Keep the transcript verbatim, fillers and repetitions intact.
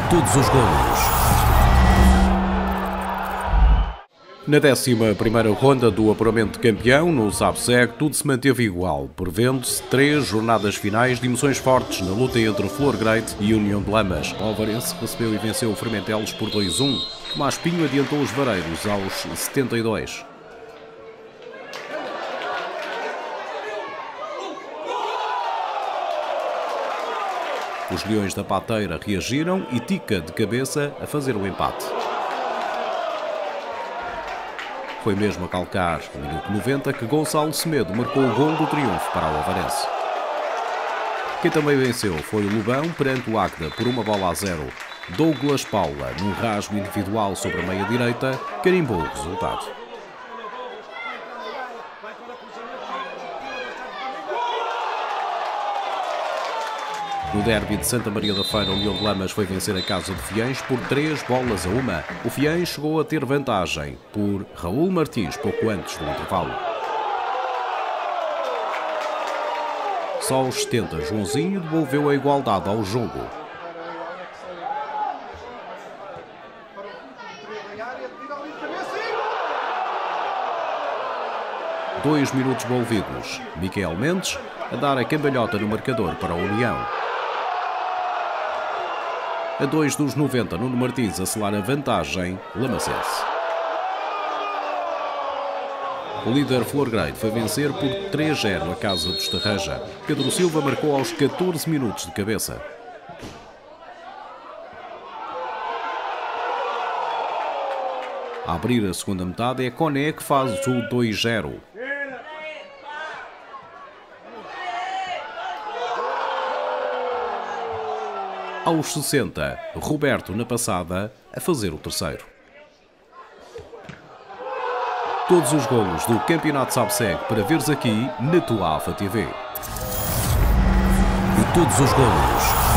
todos os golos. Na décima primeira ronda do apuramento de campeão, no SABSEG, tudo se manteve igual, prevendo-se três jornadas finais de emoções fortes na luta entre Florgrate e União de Lamas. O Alvarense recebeu e venceu o Fermentelos por dois a um. Tomás Pinho adiantou os Vareiros aos setenta e dois. Os Leões da Pateira reagiram e Tica de cabeça a fazer o empate. Foi mesmo a calcar no minuto noventa que Gonçalo Semedo marcou o gol do triunfo para o Alvarense. Quem também venceu foi o Lobão perante o Águeda por uma bola a zero. Douglas Paula, num rasgo individual sobre a meia-direita, carimbou o resultado. No derby de Santa Maria da Feira, o União de Lamas foi vencer a Casa de Fiães por três bolas a uma. O Fiães chegou a ter vantagem por Raul Martins pouco antes do intervalo. Só aos setenta, Joãozinho devolveu a igualdade ao jogo. Dois minutos envolvidos. Miquel Mendes a dar a cambalhota no marcador para a União. A dois dos noventa, Nuno Martins a selar a vantagem lamacense. O líder Florgrate foi vencer por três a zero a Casa dos Tarraja. Pedro Silva marcou aos catorze minutos de cabeça. A abrir a segunda metade é Coné que faz o dois a zero. Aos sessenta, Roberto na passada a fazer o terceiro. Todos os golos do Campeonato SABSEG para veres aqui na tua Alfa T V. E todos os golos.